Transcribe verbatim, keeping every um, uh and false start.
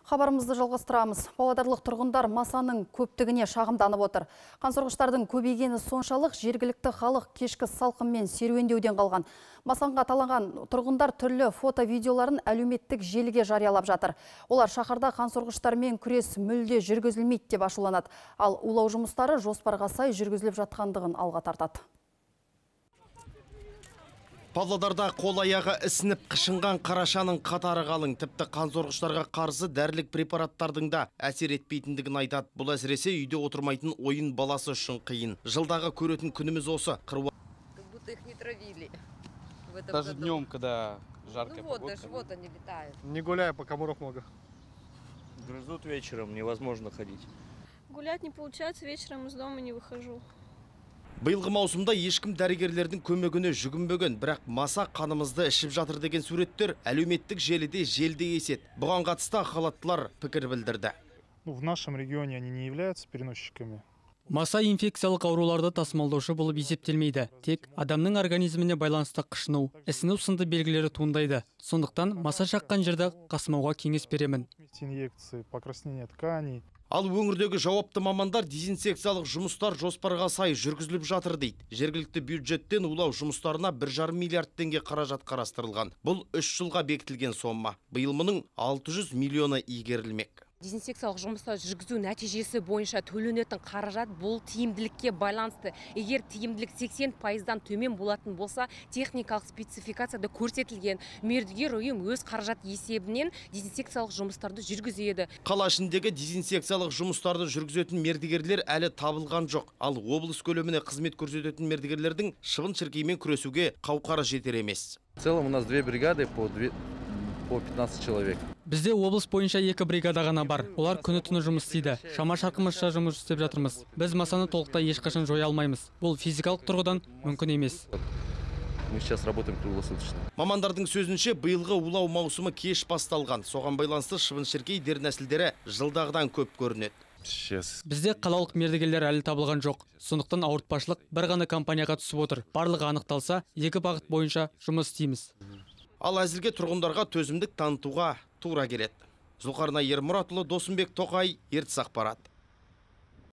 Хабарымызды жалғастырамыз. Павлодарлық тұрғындар масаның көптігіне шағымданып отыр. Қансорғыштардың көбейгені соншалық жергілікті халық кешкі салқынмен серуендеуден қалған. Масанға таланған тұрғындар түрлі фото-видеоларын әлеуметтік желіге жариялап жатыр. Олар шаһарда қансорғыштармен күрес мүлде жүргізілмейді деп ашуланады. Ал улау жұмыстары жоспарға сай жүргізіліп жатқандығын алға тартады. Павлодарда қол аяғы ісініп қышынған қарашаның қатары қалың. Тіпті қансорғыштарға қарсы дәрілік препараттардың да әсер етпейтіндігін айтады. Бұл әсіресе үйде отырмайтын ойын баласы үшін қиын. Жылдағы көретін күніміз осы. Как будто их не травили. Даже днем, когда жаркая Ну вот, погода. даже вот они летают. Не гуляя, пока муров много. Грызут вечером, невозможно ходить. Гулять не получается, вечером из дома не выхожу. Биылғы маусымда ешкім дәрігерлердің көмегіне жүгінбеген, бірақ маса қанымызды ішіп жатыр деген суреттер әлеуметтік желіде желде есет. Бұған қатысты халаттылар пікір білдірді. В нашем регионе они не являются переносчиками. Маса инфекциялық ауруларды тасымалдаушы болып есептелмейді. Тек адамның организміне байланысты қышыну, ісіну сынды белгілері туындайды. Сондықтан маса шаққан жерде қасымауға кеңес беремін. Инъекции, покраснение тканей. Ал өңірдегі жауапты мамандар дезинсекциялық жұмыстар жоспарға сай жүргізіліп жатыр дейді. Жергілікті бюджеттен улау жұмыстарына бір жарым миллиард теңге қаражат қарастырылған. Бұл үш жылға бекітілген сома. Биыл мұның алты жүз миллионы игерілмек. Дезинсекциялық жұмыстар жүргізу нәтижесі бойынша төленетін қаражат бұл тиімділікке байланысты. Егер тиімділік сексен пайыздан төмен болатын болса, техникалық спецификацияда көрсетілген мердігер ұйым өз қаражат есебінен дезинсекциялық жұмыстарды жүргізеді. Қала ішіндегі дезинсекциялық жұмыстарды жүргізетін мердігерлер әлі табылған жоқ. Ал облыс көлеміне қызмет көрсететін мердігерлердің шыбын-шіркеймен күресуге қауқары жетер емес. В целом у нас две бригады по по пятнадцать человек. Бізде облыс бойынша екі бригада ғана бар. Олар күні-түні жұмыс істейді. Шама шарқымызша жұмыс істеп жатырмыз. Біз масаны толықтай ешқашан жоя алмаймыз. Бұл физикалық тұрғыдан мүмкін емес. Мы сейчас работаем круглосуточно. Мамандардың сөзінше, биылғы улау маусымы кеш басталған. Соған байланысты шыбын-шіркей дернәсілдері жылдағыдан көп көрінеді. Бізде қалалық мердігерлер әлі табылған жоқ. Сондықтан ауыртпашылық бір ғана компанияға түсіп отыр. Барлығы анықталса, екі бағыт бойынша жұмыс істейміз. Ал әзірге тұрғындарға төзімдік танытуға тура келеді. Зұлқарнай Ермұратұлы, Досымбек Тоқай, Ертіс ақпарат.